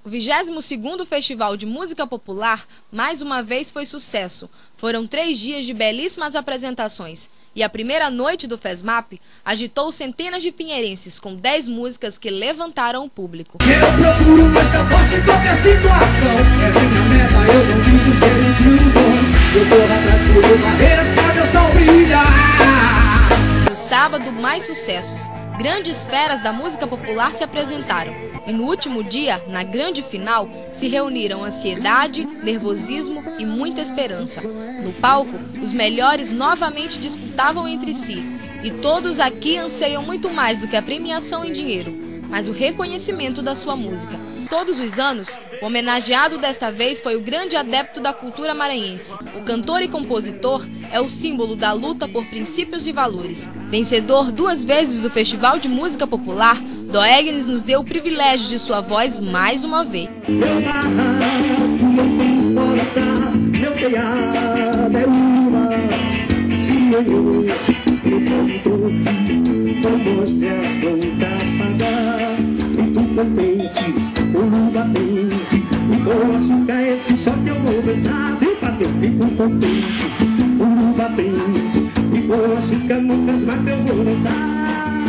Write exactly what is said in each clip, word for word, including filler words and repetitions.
O vigésimo segundo Festival de Música Popular mais uma vez foi sucesso. Foram três dias de belíssimas apresentações. E a primeira noite do FESMAP agitou centenas de pinheirenses com dez músicas que levantaram o público. Eu procuro mais da forte em qualquer situação. É minha meta, eu não vivo cheio de ilusões. Eu corro atrás por barreiras pra meu sol brilhar. No sábado, mais sucessos. Grandes feras da música popular se apresentaram. E no último dia, na grande final, se reuniram ansiedade, nervosismo e muita esperança. No palco, os melhores novamente disputavam entre si. E todos aqui anseiam muito mais do que a premiação em dinheiro, mas o reconhecimento da sua música. Todos os anos, o homenageado desta vez foi o grande adepto da cultura maranhense. O cantor e compositor é o símbolo da luta por princípios e valores. Vencedor duas vezes do Festival de Música Popular, Doegnes nos deu o privilégio de sua voz mais uma vez. Meu barraco, meu posta, meu telhado é uma. Se eu canto, não mostre as contas pagar. Muito contente, com luva batente, e com açúcar esse choque eu vou besar. Eu bateu, fico contente, com luva batente, e com açúcar nunca mais eu vou besar.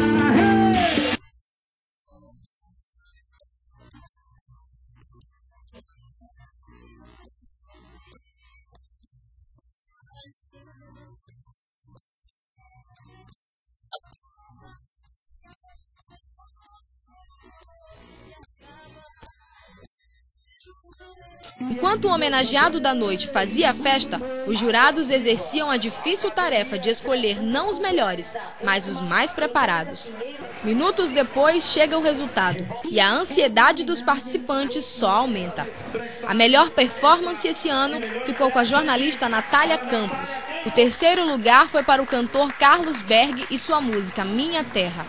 Enquanto o homenageado da noite fazia a festa, os jurados exerciam a difícil tarefa de escolher não os melhores, mas os mais preparados. Minutos depois chega o resultado, e a ansiedade dos participantes só aumenta. A melhor performance esse ano ficou com a jornalista Natália Campos. O terceiro lugar foi para o cantor Carlos Berg e sua música Minha Terra.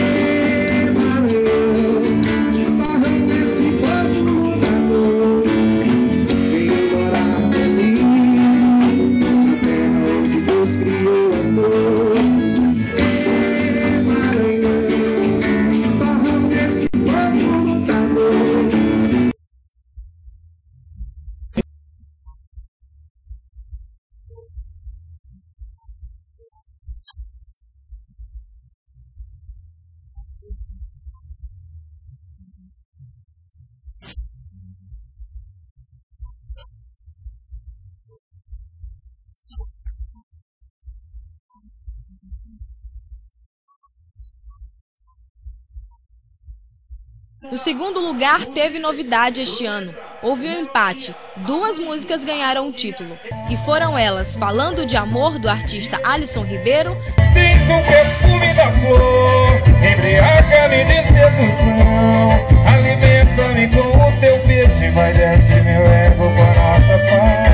No segundo lugar, teve novidade este ano. Houve um empate. Duas músicas ganharam o título. E foram elas Falando de Amor, do artista Alisson Ribeiro. Tens um perfume da flor, embriaga-me de sedução. Alimenta-me com o teu beijo e vai descer meu ego com a nossa paz.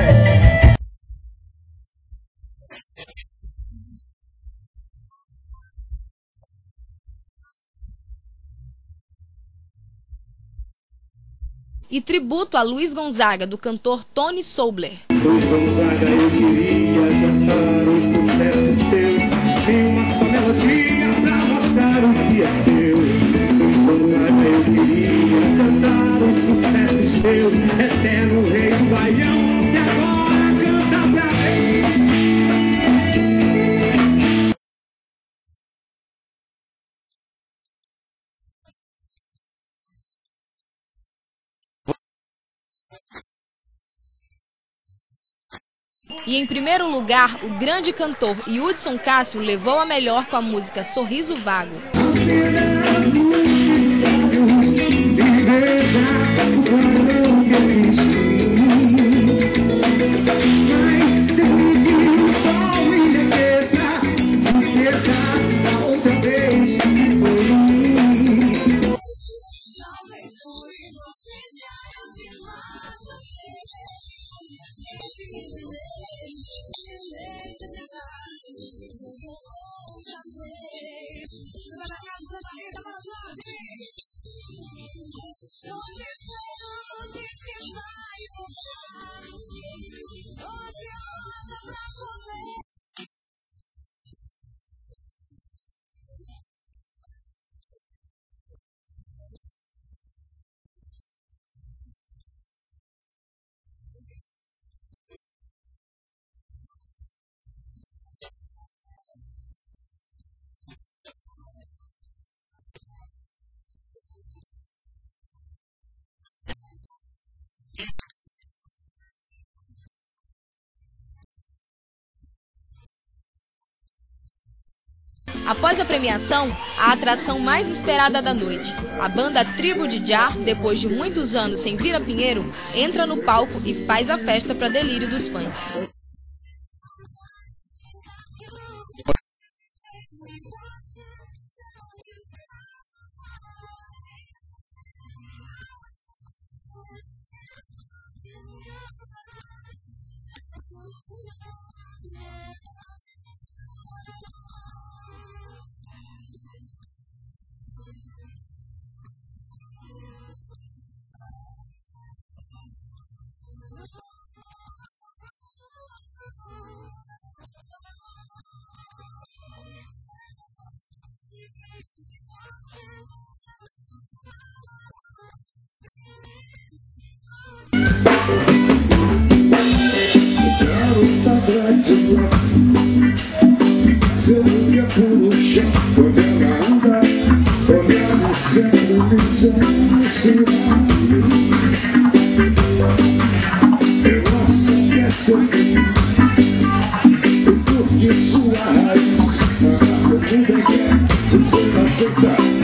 E tributo a Luiz Gonzaga, do cantor Tony Sobler. Luiz Gonzaga, eu queria cantar os sucessos teus. Tem uma só melodia pra mostrar o que é seu. Luiz Gonzaga, eu queria cantar os sucessos teus. Eterno rei do baião, e agora canta pra mim. E em primeiro lugar, o grande cantor Hudson Cássio levou a melhor com a música Sorriso Vago. Após a premiação, a atração mais esperada da noite, a banda Tribo de Jah, depois de muitos anos sem vir a Pinheiro, entra no palco e faz a festa para delírio dos fãs. Seu olho no chão, quando ela anda, olhando sempre pensando. Ela só quer sorrir e curtir sua raiz. Mas o mundo é que você não aceita.